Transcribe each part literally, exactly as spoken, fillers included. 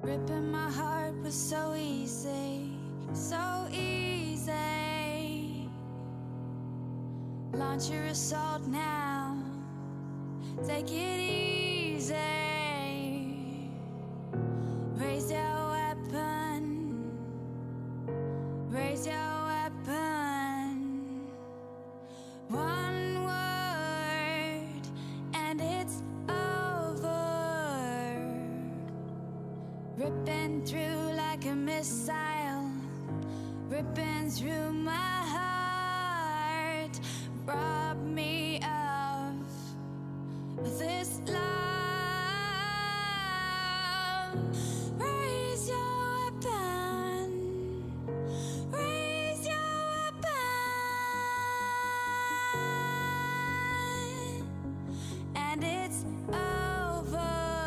Ripping my heart was so easy, so easy. Launch your assault now, take it easy. Raise your weapon, raise your weapon. One word and it's over. Ripping through like a missile, ripping through my heart. Rob me of this love. Raise your weapon, raise your weapon, and it's over.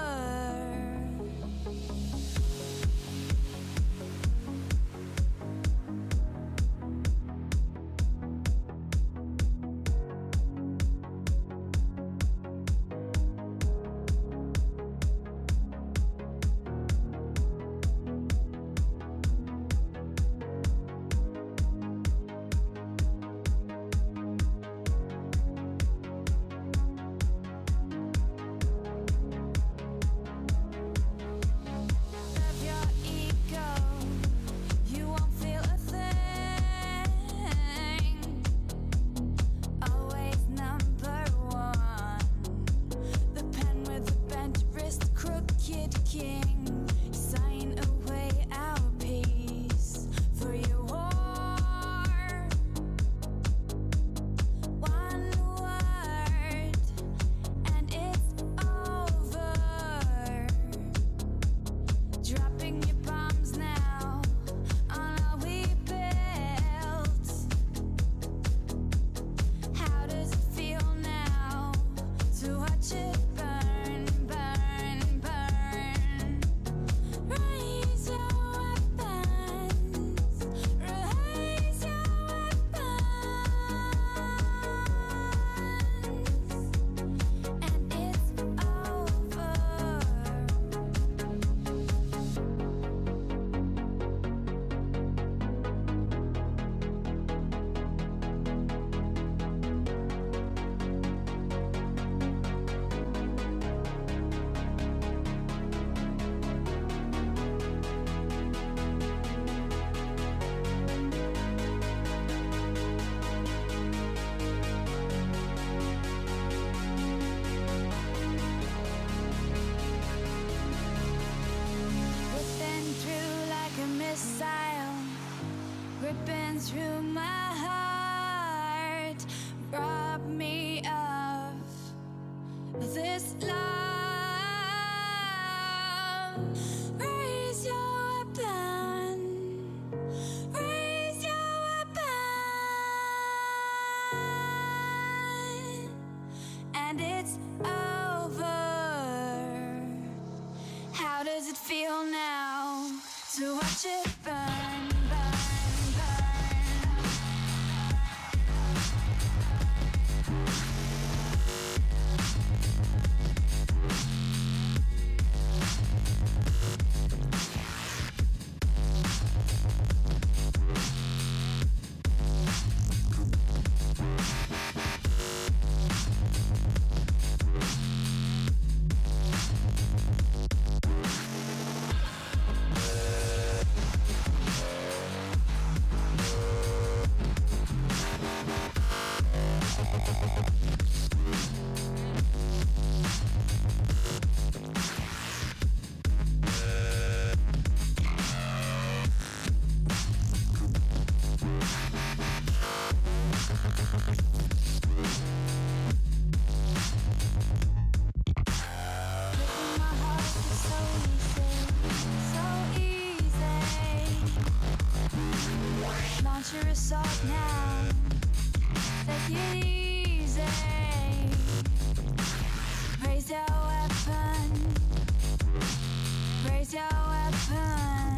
Ripping through my heart, rob me of this love. Raise your weapon, raise your weapon, and it's over. How does it feel now to watch it burn? Your assault now, take it easy. Raise your weapon, raise your weapon.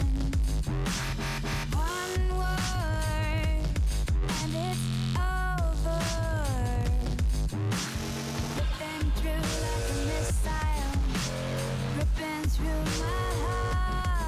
One word and it's over. Ripping through like a missile, ripping through my heart.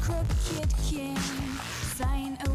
crooked king, sign a